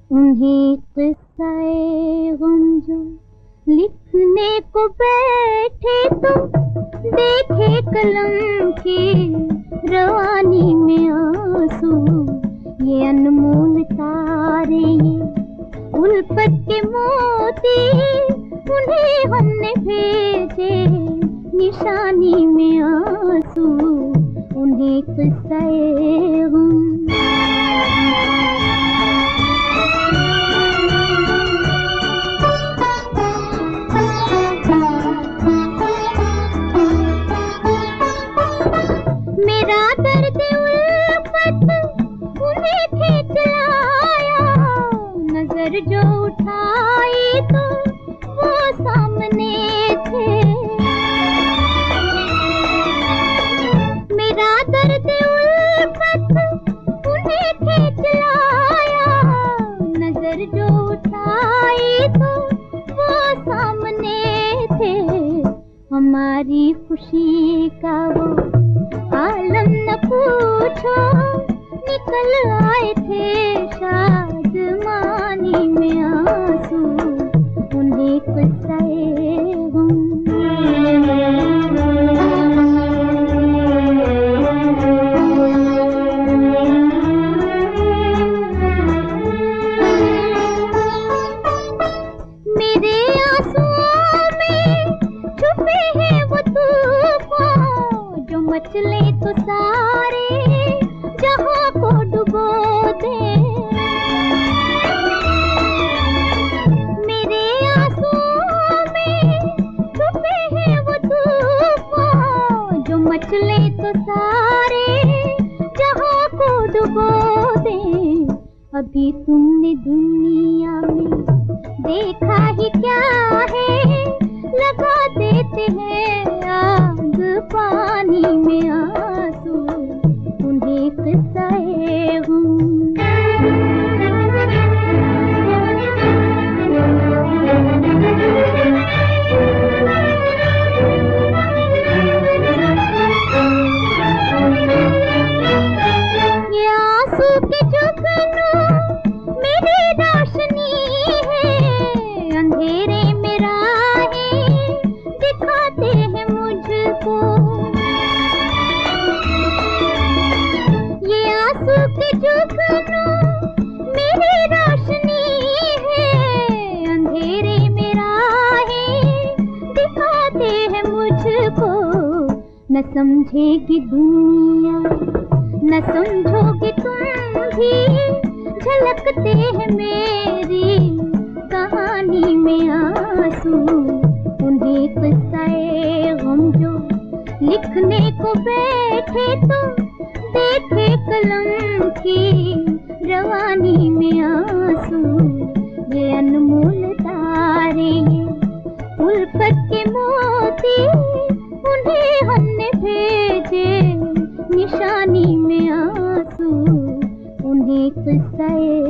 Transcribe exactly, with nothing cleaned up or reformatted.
उन्हें किस्से गम जो लिखने को बैठे तो देखे कलम की रवानी में आंसू। ये अनमोल तारे, ये उल्फत के मोती, उन्हें हमने भेजे निशानी में आंसू। उन्हें किस्से गम। मेरा दर्द उल्फत उन्हें खींच लाया, नजर जो उठाई तो वो सामने थे। मेरा दर्द उल्फत उन्हें खींच लाया, नजर जो उठाई तो वो सामने थे। हमारी खुशी का वो आलम न पूछो, निकल आए थे शादमानी में आंसू। उन्हें किस्से गम। मेरे आंसुओं में छुपे हैं वो तूफान जो मचले तो सारे जहां को डुबो दे। मेरे आंसुओं में छुपे हैं वो तूफान जो मचले तो सारे जहां को डुबो दे। अभी तुमने दुनिया में देखा ही क्या है, लगा देते हैं आग पानी में आंसू। उन्हें किस्से गम। ये आंसू के जुगनू मेरी रोशनी है, अंधेरे में राहें दिखाते हैं मुझको। ये आंसू के जुगनू मेरी रोशनी है, अंधेरे में राहें दिखाते हैं मुझको। न समझेगी दुनिया, न समझोगे तुम भी, झलकते हैं मेरी कहानी में आंसू। उन्हें किस्से गम जो लिखने को बैठे तो देखे कलम की रवानी में आंसू। ये अनमोल तारे, ये उल्फत के मोती, उन्हें हमने भेजे निशानी में आंसू। उन्हें किस्से